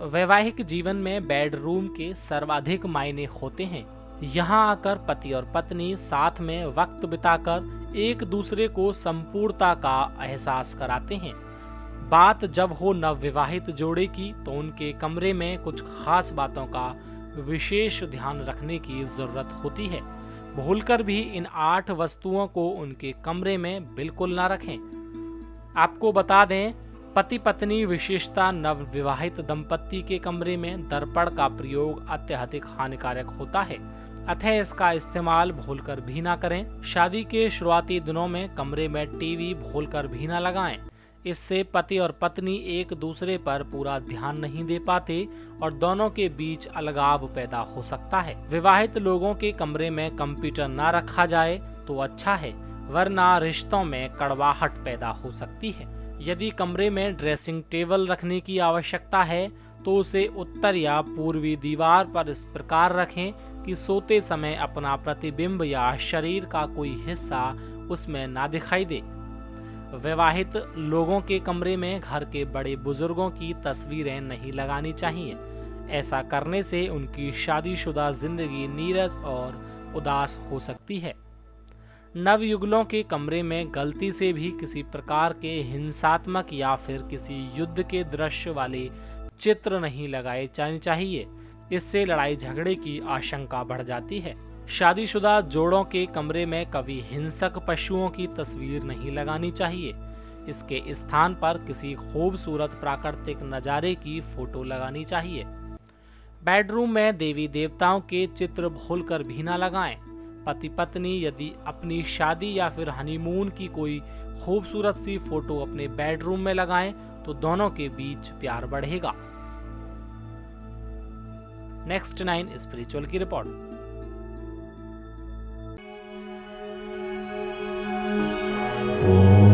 वैवाहिक जीवन में बेडरूम के सर्वाधिक मायने होते हैं। यहाँ आकर पति और पत्नी साथ में वक्त बिताकर एक दूसरे को संपूर्णता का एहसास कराते हैं। बात जब हो नवविवाहित जोड़े की तो उनके कमरे में कुछ खास बातों का विशेष ध्यान रखने की जरूरत होती है। भूलकर भी इन 8 वस्तुओं को उनके कमरे में बिल्कुल ना रखें। आपको बता दें, पति पत्नी विशेषता नवविवाहित दंपत्ति के कमरे में दर्पण का प्रयोग अत्यधिक हानिकारक होता है, अतः इसका इस्तेमाल भूलकर भी ना करें। शादी के शुरुआती दिनों में कमरे में टीवी भूलकर भी ना लगाएं। इससे पति और पत्नी एक दूसरे पर पूरा ध्यान नहीं दे पाते और दोनों के बीच अलगाव पैदा हो सकता है। विवाहित लोगों के कमरे में कंप्यूटर ना रखा जाए तो अच्छा है, वरना रिश्तों में कड़वाहट पैदा हो सकती है। यदि कमरे में ड्रेसिंग टेबल रखने की आवश्यकता है तो उसे उत्तर या पूर्वी दीवार पर इस प्रकार रखें कि सोते समय अपना प्रतिबिंब या शरीर का कोई हिस्सा उसमें ना दिखाई दे। विवाहित लोगों के कमरे में घर के बड़े बुजुर्गों की तस्वीरें नहीं लगानी चाहिए। ऐसा करने से उनकी शादीशुदा जिंदगी नीरस और उदास हो सकती है। नवयुगलों के कमरे में गलती से भी किसी प्रकार के हिंसात्मक या फिर किसी युद्ध के दृश्य वाले चित्र नहीं लगाए जाने चाहिए। इससे लड़ाई झगड़े की आशंका बढ़ जाती है। शादीशुदा जोड़ों के कमरे में कभी हिंसक पशुओं की तस्वीर नहीं लगानी चाहिए। इसके स्थान पर किसी खूबसूरत प्राकृतिक नज़ारे की फोटो लगानी चाहिए। बेडरूम में देवी देवताओं के चित्र भूलकर भी ना लगाएं। पति पत्नी यदि अपनी शादी या फिर हनीमून की कोई खूबसूरत सी फोटो अपने बेडरूम में लगाएं तो दोनों के बीच प्यार बढ़ेगा। नेक्स्ट 9 स्पिरिचुअल की रिपोर्ट। ओम